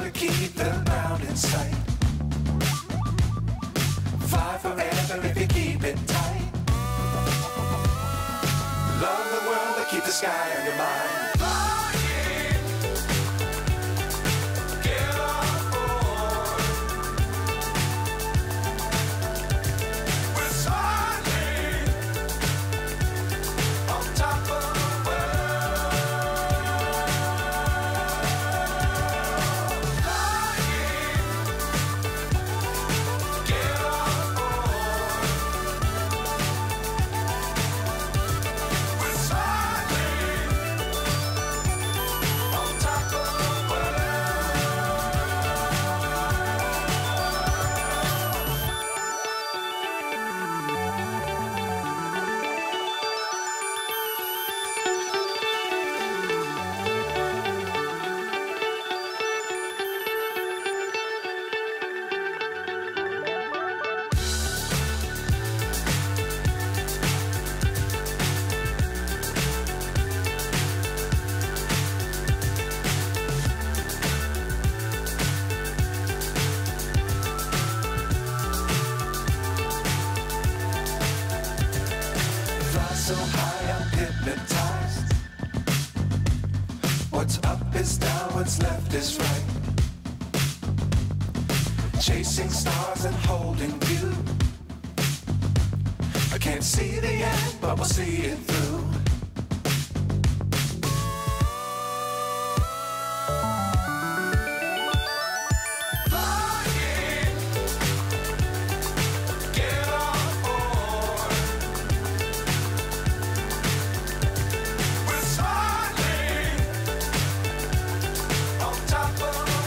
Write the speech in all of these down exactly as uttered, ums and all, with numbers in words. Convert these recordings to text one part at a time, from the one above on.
to keep the ground in sight. Fly forever if you keep it tight. Love the world but keep the sky on your mind. Flying, get on board. We're soaring on top of the world. Flying, get on board. We're soaring on top of the world. Fly so high I'm hypnotized. What's up is down, what's left is right. Chasing stars and holding you. I can't see the end, but we'll see it through. Flying, get on board. We're soaring on top of the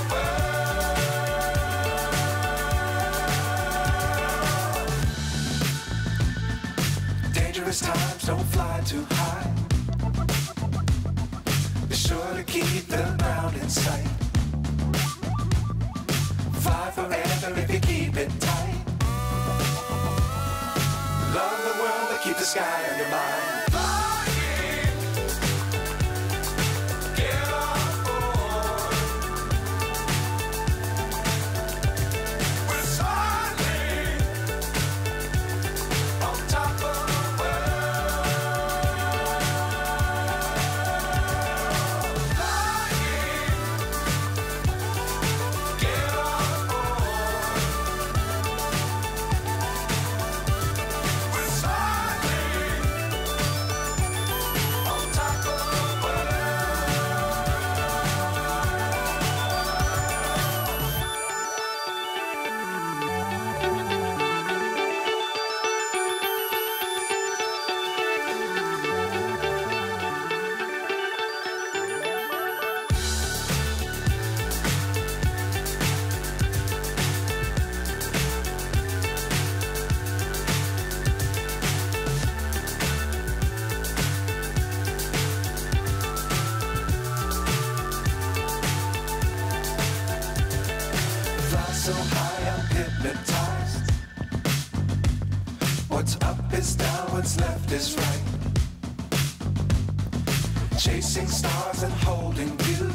world. Dangerous times, don't fly too high. Be sure to keep the ground in sight. Fly forever if you keep it tight. Love the world but keep the sky on your mind. Flying, get on board. We're soaring on top of the world. Flying, get on board. We're soaring on top of the world. Fly so high I'm hypnotized. What's up is down, what's left is right. Chasing stars and holding you.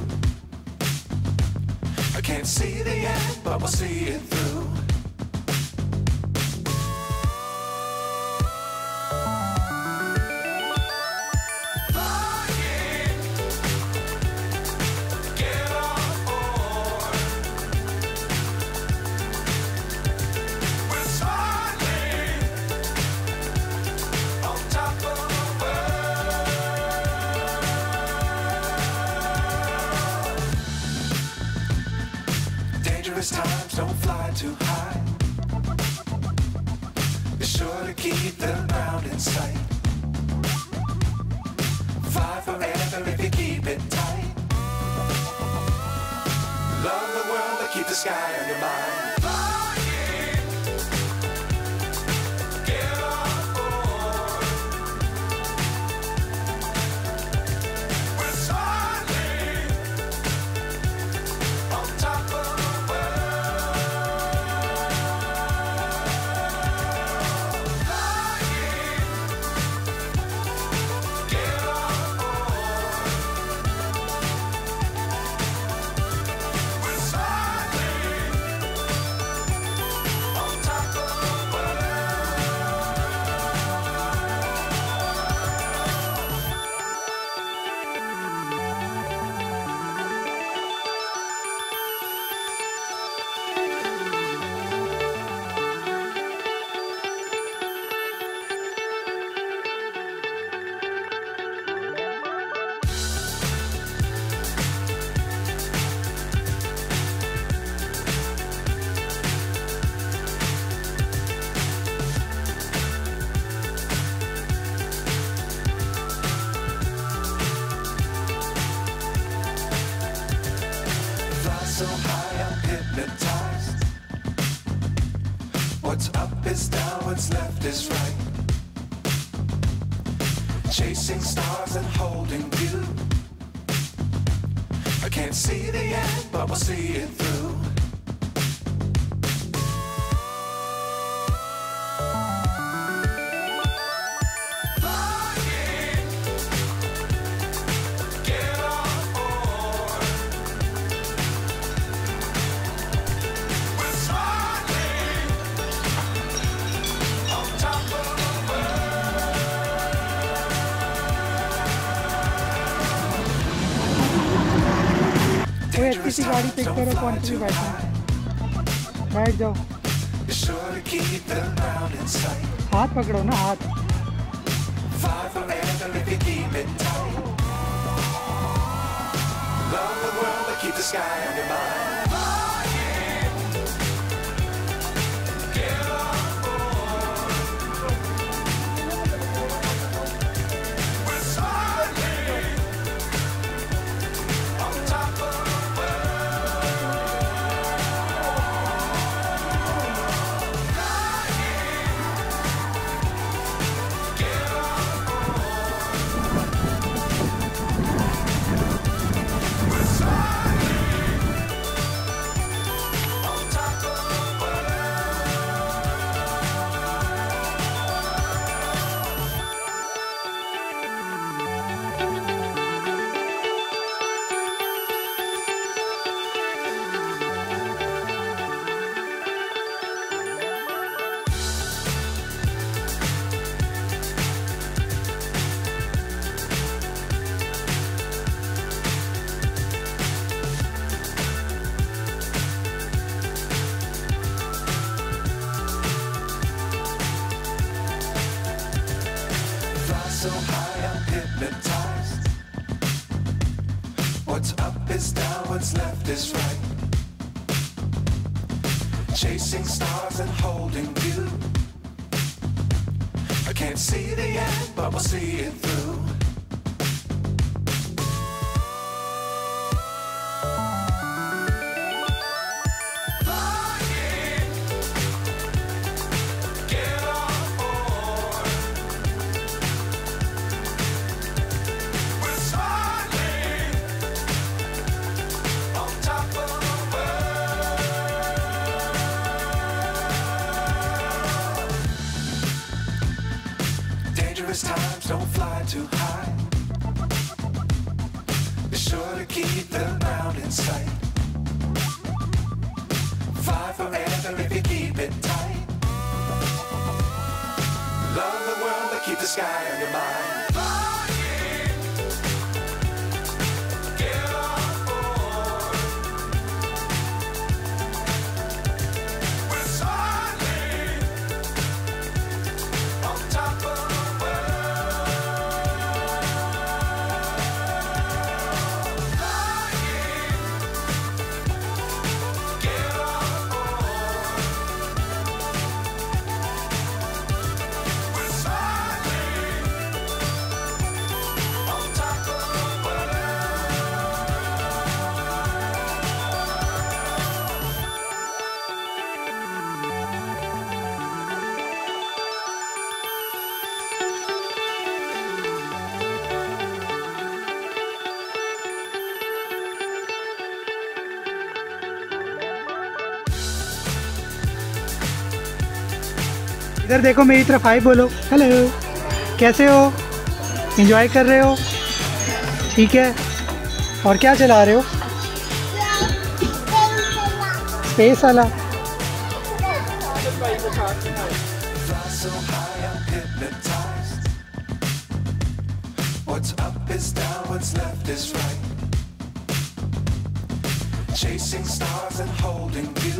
I can't see the end, but we'll see it through. Flying, get on board. We're soaring on top of the world. Dangerous times, don't fly too high. Be sure to keep the ground in sight. Fly forever if you keep it tight. Love the world but keep the sky on your mind. Flying, get on board. We're soaring on top of the world. Flying, get on board. We're soaring so high, I'm hypnotized. What's up is down, what's left is right. Chasing stars and holding you. I can't see the end, but we'll see it through. कोई अच्छी सी गाड़ी pick करो, कौन सी भी बैठना है, बैठ जाओ। हाथ पकड़ो ना, हाथ। So high, I'm hypnotized. What's up is down, what's left is right. Chasing stars and holding you. I can't see the end, but we'll see it through. Dangerous times, don't fly too high. Be sure to keep the ground in sight. Fly forever if you keep it tight. Love the world, but keep the sky on your mind. इधर देखो, मेरी तरफ हाय बोलो। Hello, कैसे हो? Enjoy कर रहे हो? ठीक है। और क्या चला रहे हो? स्पेस वाला। Chasing stars and holding you.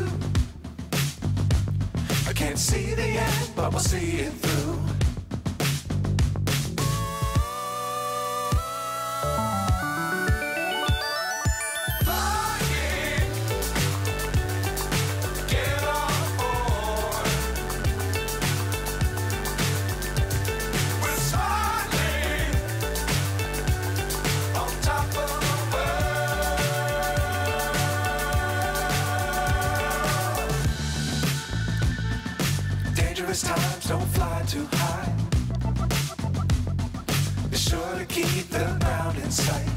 I can't see the end, but we'll see it through. Dangerous times, don't fly too high. Be sure to keep the ground in sight.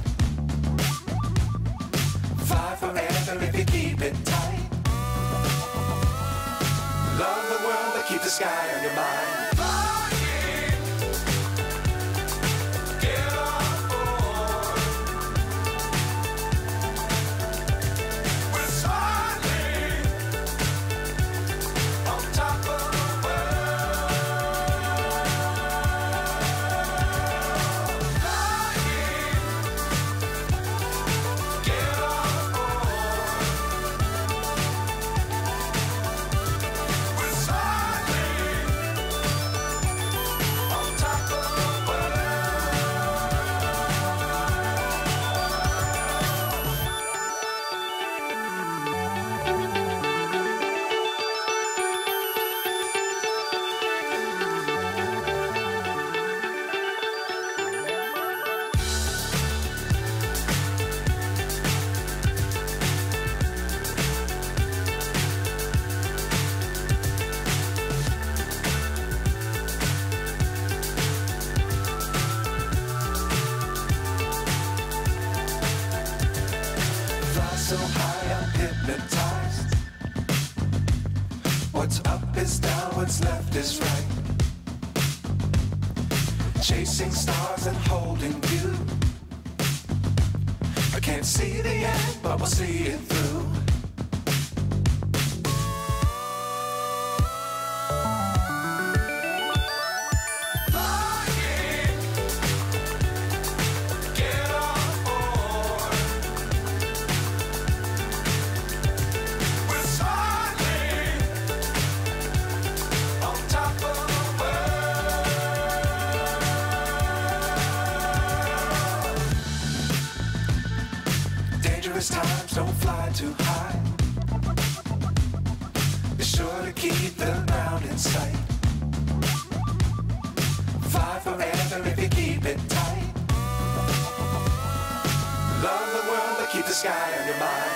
Fly forever if you keep it tight. Love the world, but keep the sky on your mind. So high I'm hypnotized. What's up is down, what's left is right. Chasing stars and holding you. I can't see the end, but we'll see it through. Dangerous times, don't fly too high. Be sure to keep the ground in sight. Fly forever if you keep it tight. Love the world, but keep the sky on your mind.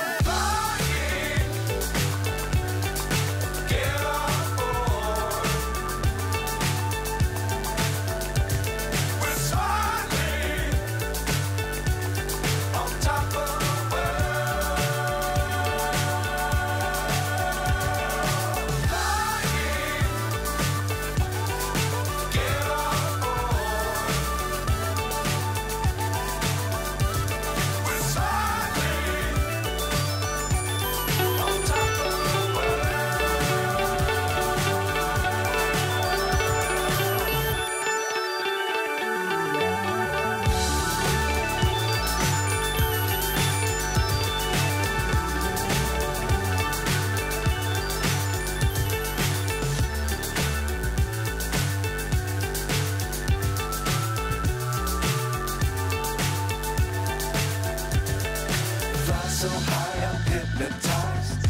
So high I'm hypnotized.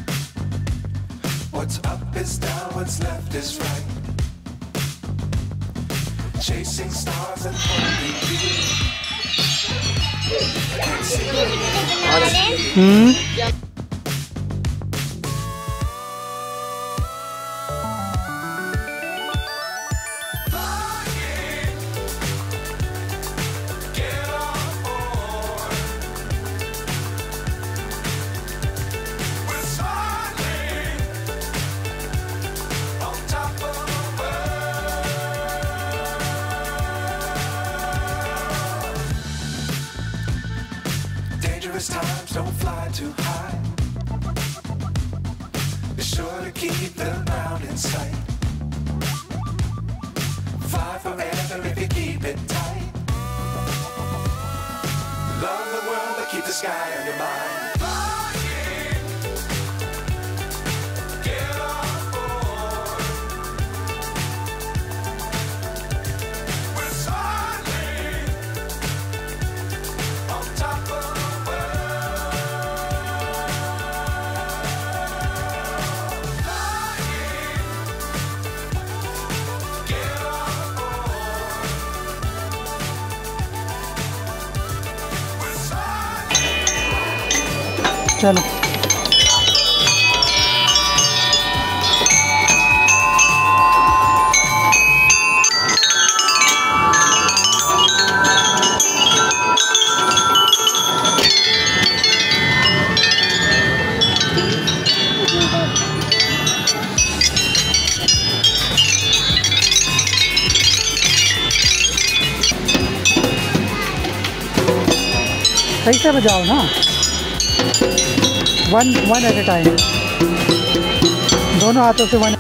What's up is down, what's left is right. Chasing stars and holding you. I can't see the end. Hmm? Dangerous times, don't fly too high. Be sure to keep the ground in sight. Fly forever if you keep it tight. Love the world, but keep the sky on your mind. चलो सही से बजाओ ना, one one at a time, दोनों हाथों से one.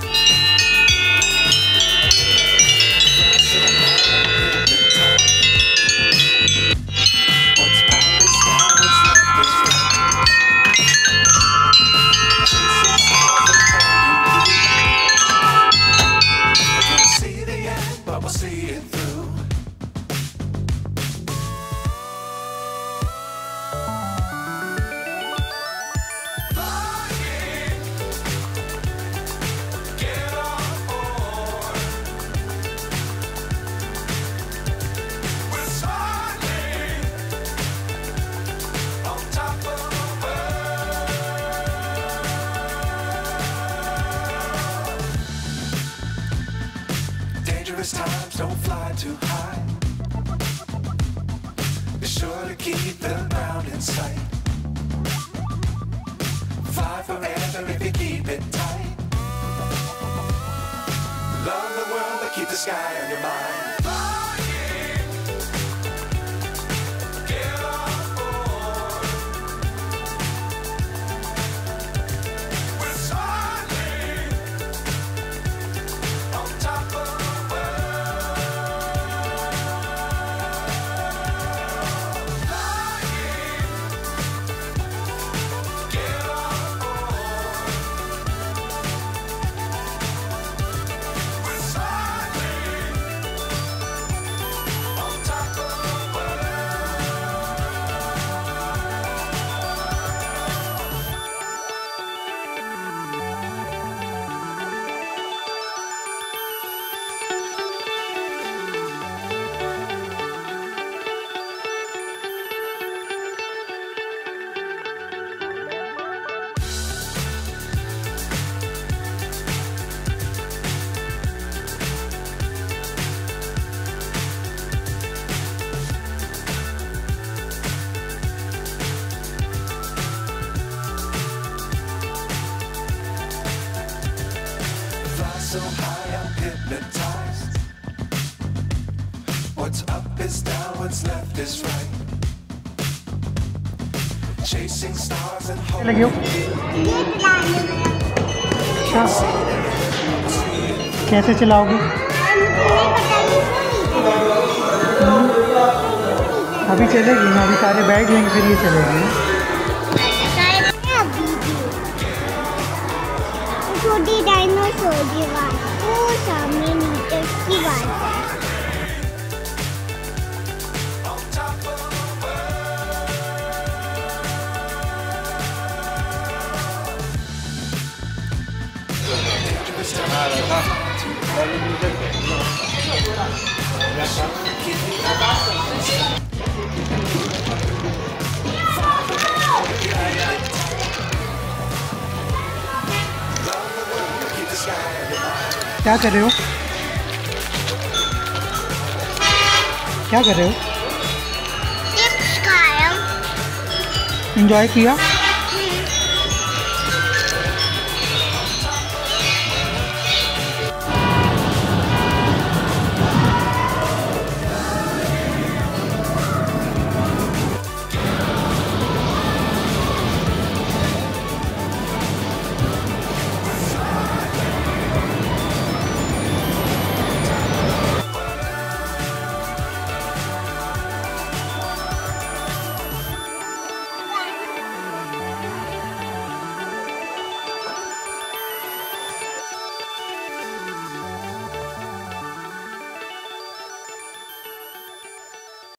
Dangerous times, don't fly too high. Be sure to keep the ground in sight. Fly forever if you keep it tight. Love the world, but keep the sky on your mind. Get on board. We're soaring on top of the world. Flying. Get on board. We're soaring on top of the world. Fly so high, I'm hypnotized. What's up is down, what's left is right. Chasing stars and लगी हो? अच्छा, कैसे चलाओगे? अभी चलेगी ना, अभी सारे बैठ लेंगे फिर ये चलेगी। छोटी डायनासोर की बात, वो सामने नीचे की बात है। on top of the world. Dangerous times, don't fly too high. Keep it love the world, but keep the sky on your mind. क्या कर रहे हो? क्या कर रहे हो? चिप्स खाया। एंजॉय किया?